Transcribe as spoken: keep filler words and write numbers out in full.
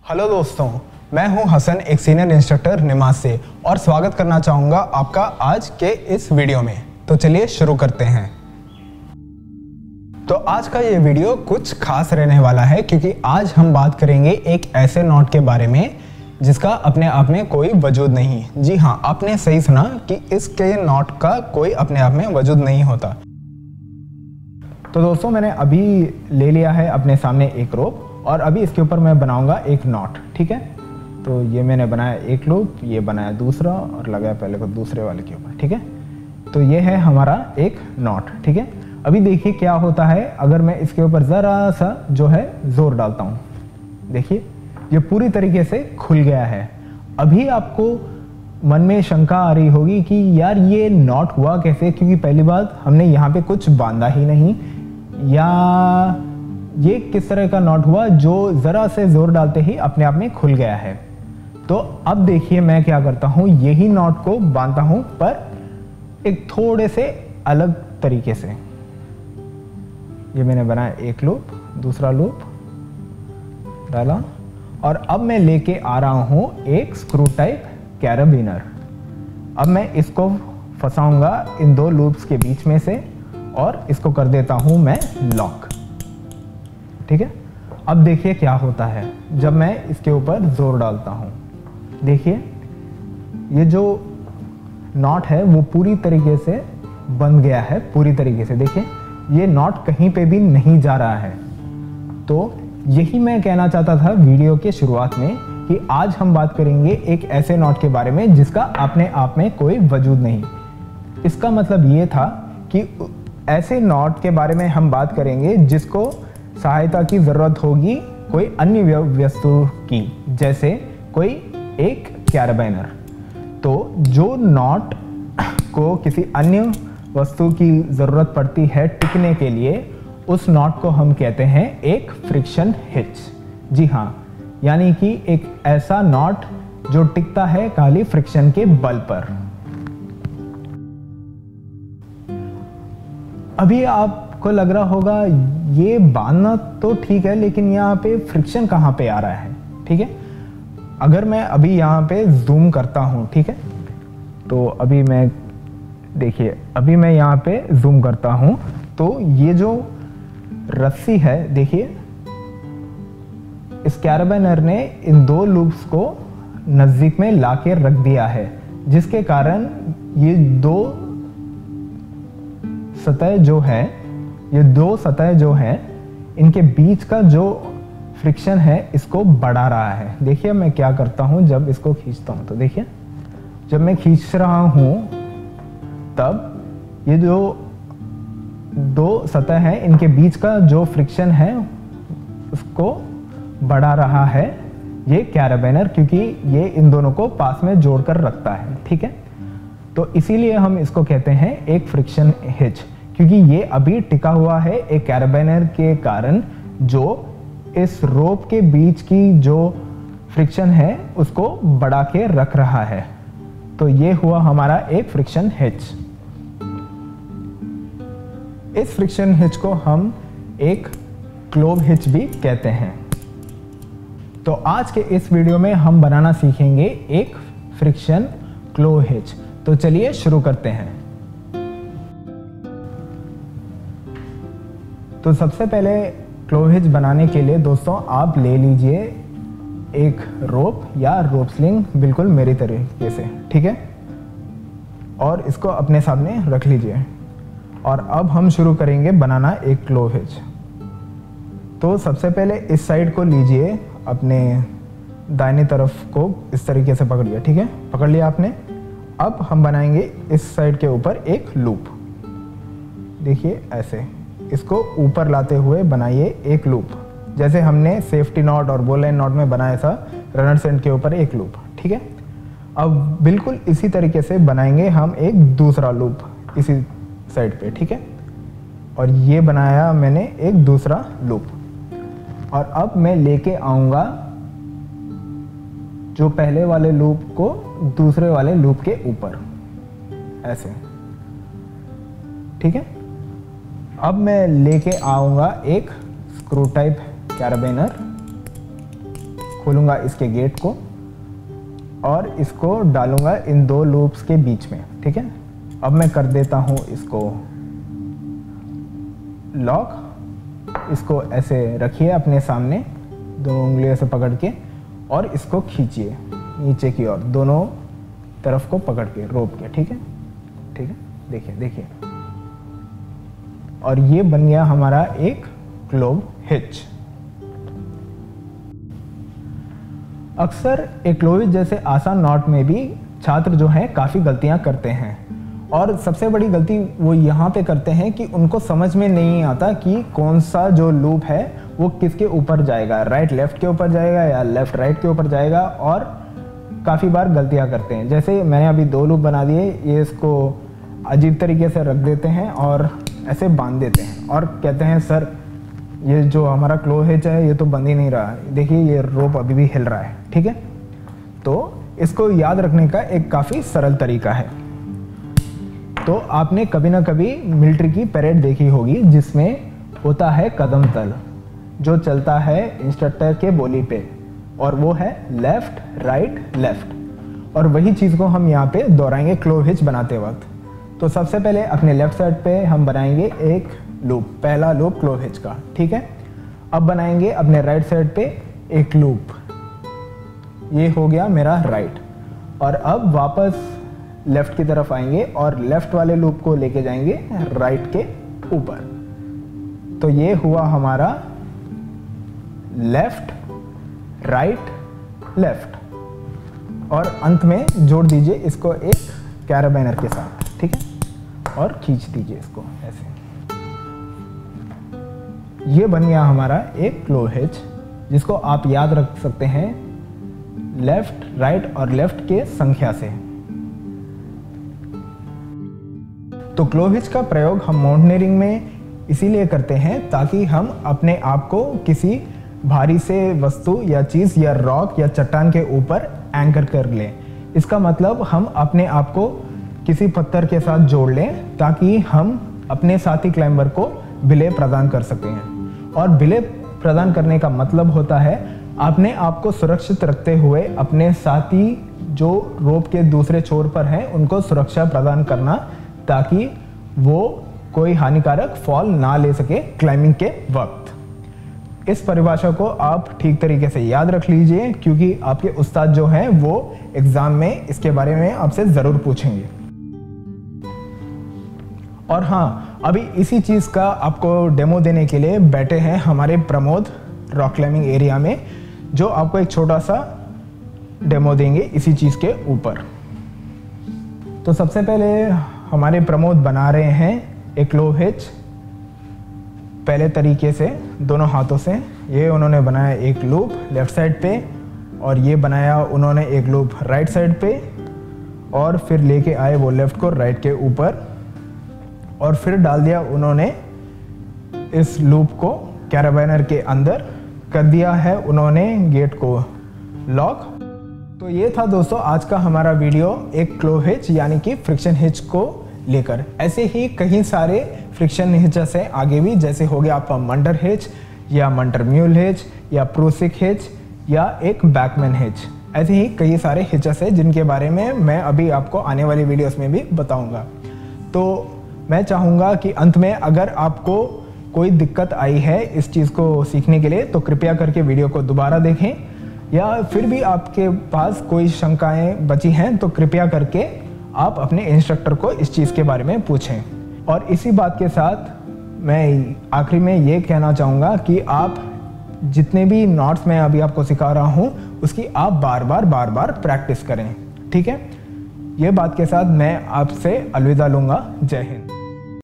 Hello दोस्तों, मैं हूं हसन, एक सीनियर इंस्ट्रक्टर निमाज से, और स्वागत करना चाहूँगा आपका आज के इस वीडियो में। तो चलिए शुरू करते हैं। तो आज का ये वीडियो कुछ खास रहने वाला है, क्योंकि आज हम बात करेंगे एक ऐसे नॉट के बारे में जिसका अपने आप में कोई वजूद नहीं। जी हाँ, आपने सही सुना कि इसके नॉट का कोई अपने आप में वजूद नहीं होता। तो दोस्तों, मैंने अभी ले लिया है अपने सामने एक रोप, और अभी इसके ऊपर मैं बनाऊंगा एक नॉट। ठीक है, तो ये मैंने बनाया एक लूप, ये बनाया दूसरा और लगाया पहले को दूसरे वाले के ऊपर। ठीक है, तो ये है हमारा एक नॉट। ठीक है, अभी देखिए क्या होता है अगर मैं इसके ऊपर ज़रा सा जो है ज़ोर डालता हूँ। देखिए ये पूरी तरीके से खुल गया है। अभी आपको मन में शंका आ रही होगी कि यार ये नॉट हुआ कैसे, क्योंकि पहली बात हमने यहाँ पे कुछ बांधा ही नहीं, या ये किस तरह का नॉट हुआ जो ज़रा से ज़ोर डालते ही अपने आप में खुल गया है। तो अब देखिए मैं क्या करता हूँ, यही नॉट को बांधता हूँ पर एक थोड़े से अलग तरीके से। ये मैंने बनाया एक लूप, दूसरा लूप डाला, और अब मैं लेके आ रहा हूँ एक स्क्रू टाइप कैराबिनर। अब मैं इसको फंसाऊंगा इन दो लूप्स के बीच में से और इसको कर देता हूँ मैं लॉक। ठीक है, अब देखिए क्या होता है जब मैं इसके ऊपर जोर डालता हूँ। देखिए ये जो नॉट है वो पूरी तरीके से बंध गया है, पूरी तरीके से। देखिए ये नॉट कहीं पे भी नहीं जा रहा है। तो यही मैं कहना चाहता था वीडियो के शुरुआत में कि आज हम बात करेंगे एक ऐसे नॉट के बारे में जिसका अपने आप में कोई वजूद नहीं। इसका मतलब ये था कि ऐसे नॉट के बारे में हम बात करेंगे जिसको सहायता की ज़रूरत होगी कोई अन्य वस्तु की, जैसे कोई एक कैराबिनर। तो जो नॉट को किसी अन्य वस्तु की ज़रूरत पड़ती है टिकने के लिए, उस नॉट को हम कहते हैं एक फ्रिक्शन हिच। जी हाँ, यानी कि एक ऐसा नॉट जो टिकता है खाली फ्रिक्शन के बल पर। अभी आपको लग रहा होगा ये बांधना तो ठीक है, लेकिन यहाँ पे फ्रिक्शन कहाँ पे आ रहा है। ठीक है, अगर मैं अभी यहाँ पे जूम करता हूँ, ठीक है, तो अभी मैं देखिए अभी मैं यहाँ पे जूम करता हूँ, तो ये जो रस्सी है, देखिए इस कैराबिनर ने इन दो लूप्स को नज़दीक में लाके रख दिया है, जिसके कारण ये दो सतह जो है ये दो सतह जो है इनके बीच का जो फ्रिक्शन है इसको बढ़ा रहा है। देखिए मैं क्या करता हूँ जब इसको खींचता हूँ, तो देखिए जब मैं खींच रहा हूँ तब ये जो दो सतह है इनके बीच का जो फ्रिक्शन है उसको बढ़ा रहा है ये कैराबिनर, क्योंकि ये इन दोनों को पास में जोड़कर रखता है। ठीक है, तो इसीलिए हम इसको कहते हैं एक फ्रिक्शन हिच, क्योंकि ये अभी टिका हुआ है एक कैराबिनर के कारण, जो इस रोप के बीच की जो फ्रिक्शन है उसको बढ़ा के रख रहा है। तो ये हुआ हमारा एक फ्रिक्शन हिच। इस फ्रिक्शन हिच को हम एक क्लोव हिच भी कहते हैं। तो आज के इस वीडियो में हम बनाना सीखेंगे एक फ्रिक्शन क्लोव हिच। तो चलिए शुरू करते हैं। तो सबसे पहले क्लोव हिच बनाने के लिए दोस्तों आप ले लीजिए एक रोप या रोप स्लिंग, बिल्कुल मेरी तरीके से। ठीक है, और इसको अपने सामने रख लीजिए, और अब हम शुरू करेंगे बनाना एक क्लोव हिच। तो सबसे पहले इस साइड को लीजिए, अपने दाहिने तरफ को इस तरीके से पकड़िए। ठीक है, पकड़ लिया आपने। अब हम बनाएंगे इस साइड के ऊपर एक लूप। देखिए ऐसे इसको ऊपर लाते हुए बनाइए एक लूप, जैसे हमने सेफ्टी नॉट और बोल लाइन नॉट में बनाया था रनर्स एंड के ऊपर एक लूप। ठीक है, अब बिल्कुल इसी तरीके से बनाएंगे हम एक दूसरा लूप इसी साइड पे। ठीक है, और ये बनाया मैंने एक दूसरा लूप, और अब मैं लेके आऊँगा जो पहले वाले लूप को दूसरे वाले लूप के ऊपर ऐसे। ठीक है, अब मैं लेके आऊँगा एक स्क्रू टाइप कैराबिनर, खोलूँगा इसके गेट को और इसको डालूँगा इन दो लूप्स के बीच में, ठीक है। अब मैं कर देता हूँ इसको लॉक। इसको ऐसे रखिए अपने सामने दोनों उंगलियों से पकड़ के और इसको खींचिए नीचे की ओर, दोनों तरफ को पकड़ के रोप के, ठीक है ठीक है देखिए देखिए। और ये बन गया हमारा एक क्लोव हिच। अक्सर एक क्लोव हिच जैसे आसान नॉट में भी छात्र जो हैं काफ़ी गलतियां करते हैं और सबसे बड़ी गलती वो यहाँ पे करते हैं कि उनको समझ में नहीं आता कि कौन सा जो लूप है वो किसके ऊपर जाएगा, राइट लेफ्ट के ऊपर जाएगा या लेफ्ट राइट के ऊपर जाएगा। और काफ़ी बार गलतियाँ करते हैं, जैसे मैंने अभी दो लूप बना दिए, ये इसको अजीब तरीके से रख देते हैं और ऐसे बांध देते हैं और कहते हैं सर ये जो हमारा क्लोव हिच है ये तो बंद ही नहीं रहा, देखिए ये रोप अभी भी हिल रहा है, ठीक है। तो इसको याद रखने का एक काफ़ी सरल तरीका है। तो आपने कभी ना कभी मिलिट्री की परेड देखी होगी जिसमें होता है कदम तल जो चलता है इंस्ट्रक्टर के बोली पे, और वो है लेफ्ट राइट लेफ्ट। और वही चीज़ को हम यहाँ पे दोहराएंगे क्लोव हिच बनाते वक्त। तो सबसे पहले अपने लेफ्ट साइड पे हम बनाएंगे एक लूप, पहला लूप क्लोव हिच का, ठीक है। अब बनाएंगे अपने राइट साइड पे एक लूप, ये हो गया मेरा राइट। और अब वापस लेफ्ट की तरफ आएंगे और लेफ्ट वाले लूप को लेके जाएंगे राइट के ऊपर। तो ये हुआ हमारा लेफ्ट राइट लेफ्ट। और अंत में जोड़ दीजिए इसको एक कैराबाइनर के साथ, ठीक है, और खींच दीजिए इसको ऐसे। ये बन गया हमारा एक क्लोव हिच जिसको आप याद रख सकते हैं लेफ्ट राइट और लेफ्ट के संख्या से। तो क्लोव हिच का प्रयोग हम माउंटेनियरिंग में इसीलिए करते हैं ताकि हम अपने आप को किसी भारी से वस्तु या चीज़ या रॉक या चट्टान के ऊपर एंकर कर लें। इसका मतलब हम अपने आप को किसी पत्थर के साथ जोड़ लें ताकि हम अपने साथी क्लाइंबर को विलय प्रदान कर सकें। और विलय प्रदान करने का मतलब होता है अपने आप को सुरक्षित रखते हुए अपने साथी जो रोप के दूसरे छोर पर हैं उनको सुरक्षा प्रदान करना ताकि वो कोई हानिकारक फॉल ना ले सके क्लाइंबिंग के वक्त। इस परिभाषा को आप ठीक तरीके से याद रख लीजिए क्योंकि आपके उस्ताद जो हैं वो एग्जाम में इसके बारे में आपसे ज़रूर पूछेंगे। और हाँ, अभी इसी चीज़ का आपको डेमो देने के लिए बैठे हैं हमारे प्रमोद रॉक क्लाइंबिंग एरिया में, जो आपको एक छोटा सा डेमो देंगे इसी चीज़ के ऊपर। तो सबसे पहले हमारे प्रमोद बना रहे हैं एक क्लोव हिच पहले तरीके से दोनों हाथों से। ये उन्होंने बनाया एक लूप लेफ्ट साइड पे और ये बनाया उन्होंने एक लूप राइट साइड पे, और फिर लेके आए वो लेफ्ट को राइट के ऊपर और फिर डाल दिया उन्होंने इस लूप को कैराबाइनर के अंदर, कर दिया है उन्होंने गेट को लॉक। तो ये था दोस्तों आज का हमारा वीडियो एक क्लोव हिच यानी कि फ्रिक्शन हिच को लेकर। ऐसे ही कई सारे फ्रिक्शन हिचेस हैं आगे भी, जैसे हो गया आपका मंडर हिच या मंडर म्यूल हिच या प्रूसिक हिच या एक बैकमैन हिच। ऐसे ही कई सारे हिचेस हैं जिनके बारे में मैं अभी आपको आने वाली वीडियोस में भी बताऊंगा। तो मैं चाहूँगा कि अंत में अगर आपको कोई दिक्कत आई है इस चीज़ को सीखने के लिए तो कृपया करके वीडियो को दोबारा देखें, या फिर भी आपके पास कोई शंकाएं बची हैं तो कृपया करके आप अपने इंस्ट्रक्टर को इस चीज़ के बारे में पूछें। और इसी बात के साथ मैं आखिरी में ये कहना चाहूँगा कि आप जितने भी नॉट्स मैं अभी आपको सिखा रहा हूँ उसकी आप बार बार बार बार प्रैक्टिस करें, ठीक है। ये बात के साथ मैं आपसे अलविदा लूँगा। जय हिंद।